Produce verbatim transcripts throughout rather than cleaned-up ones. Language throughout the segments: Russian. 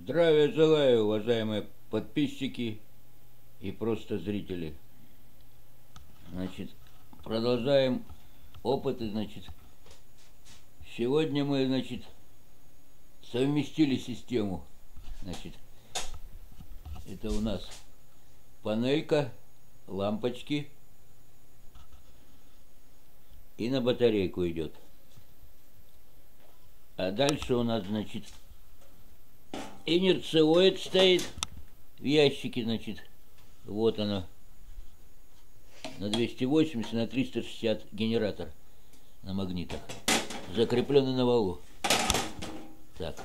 Здравия желаю, уважаемые подписчики и просто зрители. Значит, продолжаем опыты, значит. Сегодня мы, значит, совместили систему. Значит, это у нас панелька, лампочки и на батарейку идет. А дальше у нас, значит, инерциоид стоит в ящике, значит, вот оно, на двести восемьдесят, на триста шестьдесят генератор на магнитах, закрепленный на валу. Так,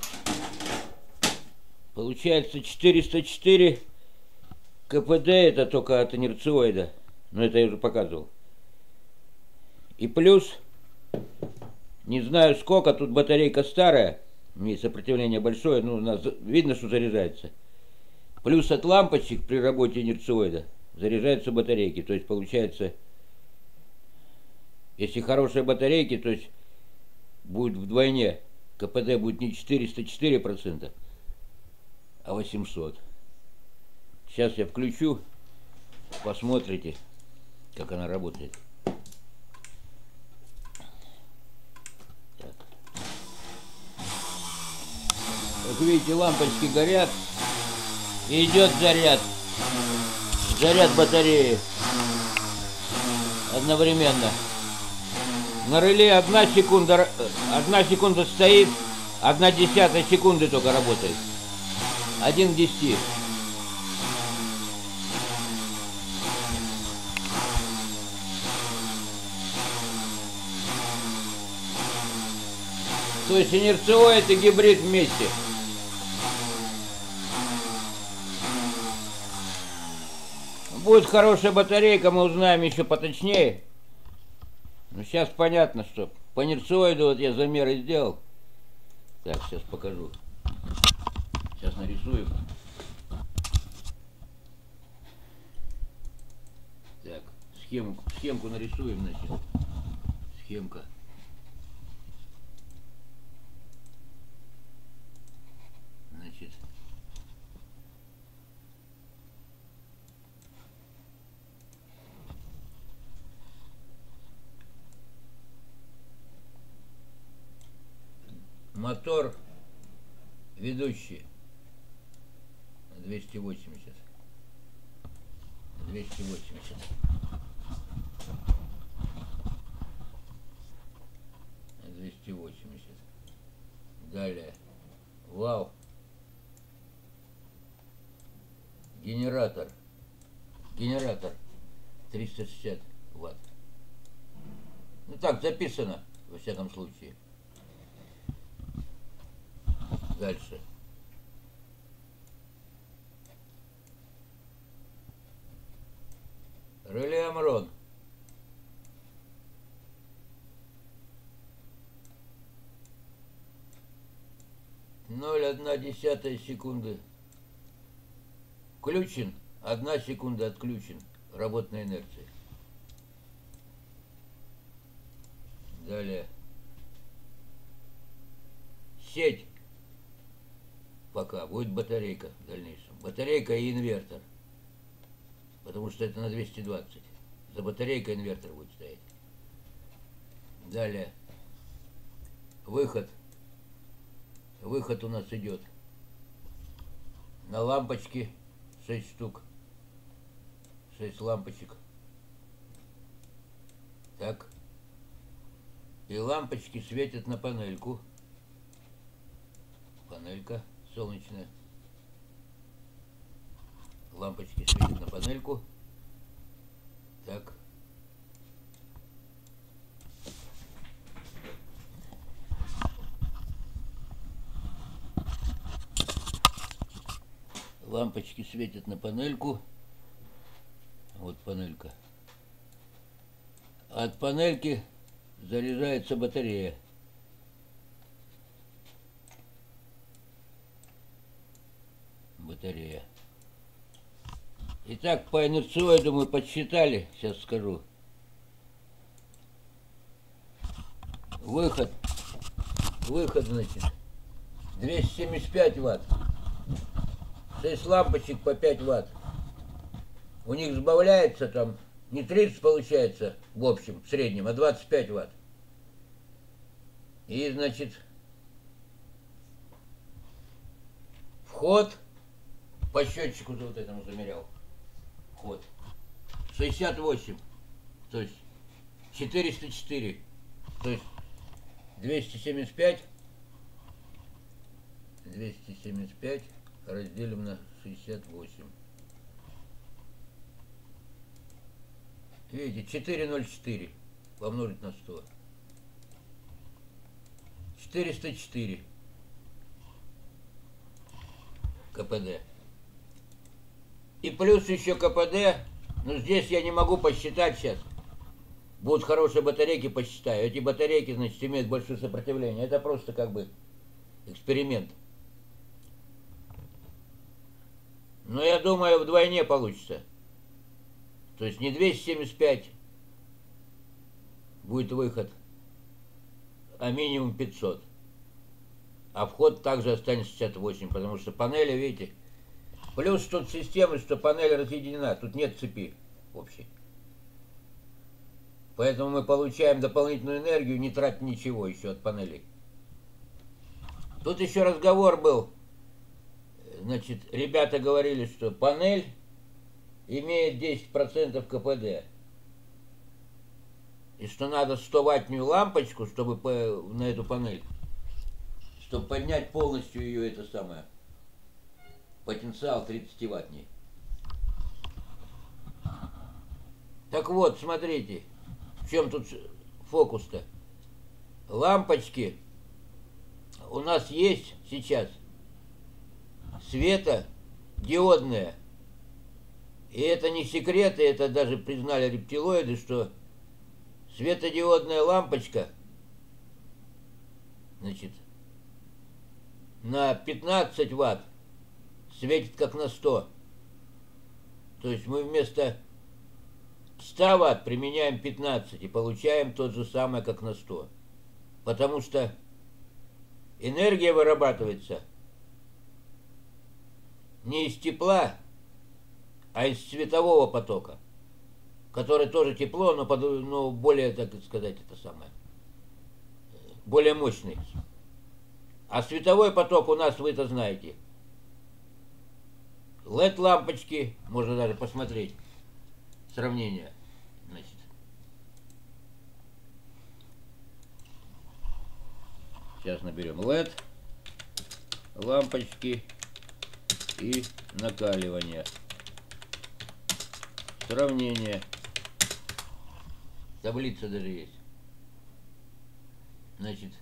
получается четыреста четыре КПД, это только от инерциоида, но это я уже показывал. И плюс, не знаю сколько, тут батарейка старая, у нее сопротивление большое, ну, нас видно, что заряжается. Плюс от лампочек при работе инерциоида заряжаются батарейки. То есть получается, если хорошие батарейки, то есть будет вдвойне. КПД будет не четыреста четыре процента, а восемьсот. Сейчас я включу, посмотрите, как она работает. Как видите, лампочки горят, и идет заряд, заряд батареи одновременно. На реле одна секунда, одна секунда стоит, одна десятая секунды только работает. Один к десяти. То есть инерциоид и гибрид вместе. Будет хорошая батарейка, мы узнаем еще поточнее. Но сейчас понятно, что по инерциоиду вот я замеры сделал. Так, сейчас покажу. Сейчас нарисуем. Так, схему, схемку нарисуем, значит. Схемка. Значит. Мотор ведущий двести восемьдесят. двести восемьдесят. двести восемьдесят. Далее. Вау. Генератор. Генератор. триста шестьдесят ватт. Ну так записано, во всяком случае. Дальше. Реле Амрон. ноль одна десятая секунды. Включен. Одна секунда отключен. Работная инерция. Далее. Сеть. Пока будет батарейка в дальнейшем. Батарейка и инвертор. Потому что это на двести двадцать. За батарейкой инвертор будет стоять. Далее. Выход. Выход у нас идет на лампочки. шесть штук. шесть лампочек. Так. И лампочки светят на панельку. Панелька солнечная. Лампочки светят на панельку. Так. Лампочки светят на панельку. Вот панелька. От панельки заряжается батарея. Батарея. Итак, по инерциоиду мы подсчитали, сейчас скажу. Выход, выход, значит, двести семьдесят пять ватт. шесть лампочек по пять ватт. У них сбавляется там не тридцать получается в общем, в среднем, а двадцать пять ватт. И, значит, вход по счетчику вот этому замерял. Вход. шестьдесят восемь. То есть четыреста четыре. То есть двести семьдесят пять. двести семьдесят пять разделим на шестьдесят восемь. Видите, четыреста четыре помножить на сто. четыреста четыре КПД. И плюс еще КПД, ну здесь я не могу посчитать сейчас. Будут хорошие батарейки, посчитаю. Эти батарейки, значит, имеют большое сопротивление. Это просто как бы эксперимент. Но я думаю, вдвойне получится. То есть не двести семьдесят пять будет выход, а минимум пятьсот. А вход также останется шестьдесят восемь, потому что панели, видите, плюс тут система, что панель разъединена, тут нет цепи общей. Поэтому мы получаем дополнительную энергию, не тратя ничего еще от панелей. Тут еще разговор был. Значит, ребята говорили, что панель имеет десять процентов КПД. И что надо сто ваттную лампочку, чтобы по, на эту панель, чтобы поднять полностью ее, это самое, потенциал тридцать ваттный. Так вот, смотрите, в чем тут фокус-то. Лампочки у нас есть сейчас светодиодные. И это не секрет, и это даже признали рептилоиды, что светодиодная лампочка, значит, на пятнадцать ватт светит как на сто. То есть мы вместо ста ватт применяем пятнадцать и получаем тот же самое, как на сто. Потому что энергия вырабатывается не из тепла, а из светового потока, который тоже тепло, но, под, но более, так сказать, это самое, более мощный. А световой поток у нас, вы это знаете, лед-лампочки, можно даже посмотреть сравнение. Значит, сейчас наберем лед, лампочки и накаливание. Сравнение. Таблица даже есть. Значит,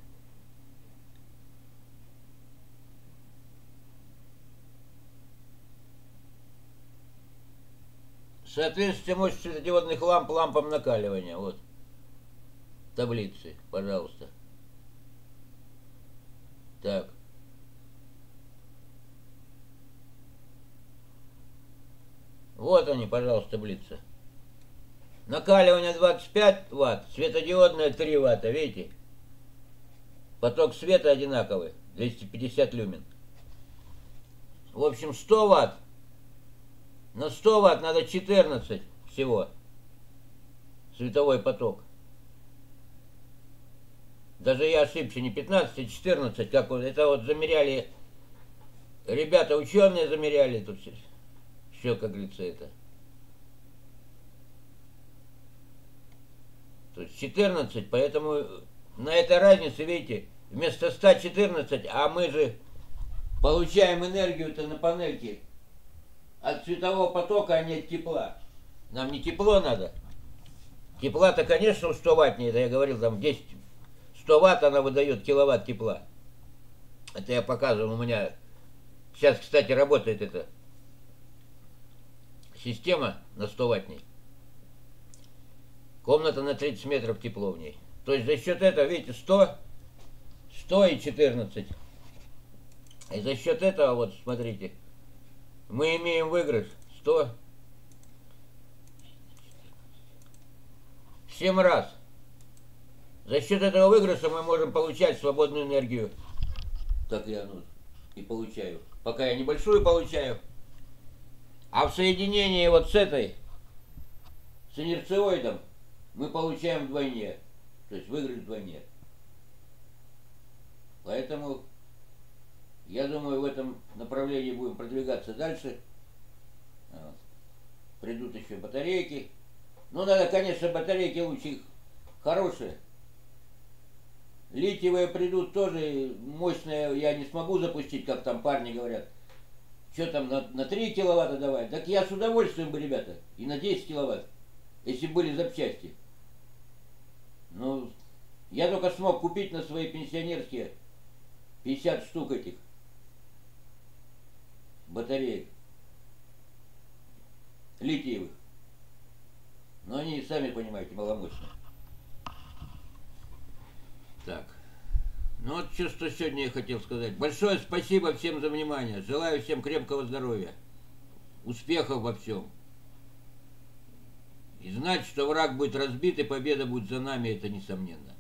соответствие мощности светодиодных ламп лампам накаливания. Вот. Таблицы, пожалуйста. Так. Вот они, пожалуйста, таблица. Накаливание двадцать пять ватт, светодиодная три ватта, видите? Поток света одинаковый, двести пятьдесят люмен. В общем, сто ватт. На сто ватт надо четырнадцать всего. Световой поток. Даже я ошибся, не пятнадцать, а четырнадцать. Как вот, это вот замеряли, ребята, ученые замеряли тут все. Все, как говорится, это. То есть четырнадцать, поэтому на этой разнице, видите, вместо ста четырнадцать, а мы же получаем энергию-то на панельке от светового потока, а не от тепла. Нам не тепло надо. Тепла-то, конечно, у сто ваттнее, это я говорил, там десять, сто ватт она выдает киловатт тепла. Это я показывал, у меня сейчас, кстати, работает эта система на сто ваттней. Комната на тридцать метров, тепло в ней. То есть за счет этого, видите, сто, сто и четырнадцать. И за счет этого, вот, смотрите, мы имеем выигрыш сто, семь раз. За счет этого выигрыша мы можем получать свободную энергию. Так я, ну, и получаю. Пока я небольшую получаю. А в соединении вот с этой, с инерциоидом, мы получаем вдвойне. То есть выигрыш вдвойне. Поэтому, я думаю, в этом направлении будем продвигаться дальше. Вот. Придут еще батарейки. Ну, надо, конечно, батарейки лучше хорошие. Литиевые придут тоже мощные, я не смогу запустить, как там парни говорят. Что там, на, на три киловатта давать? Так я с удовольствием бы, ребята, и на десять киловатт, если были запчасти. Ну, я только смог купить на свои пенсионерские пятьдесят штук этих батареек литиевых. Но они, сами понимаете, маломощные. Так. Ну вот что, что сегодня я хотел сказать. Большое спасибо всем за внимание. Желаю всем крепкого здоровья. Успехов во всем. И знать, что враг будет разбит и победа будет за нами, это несомненно.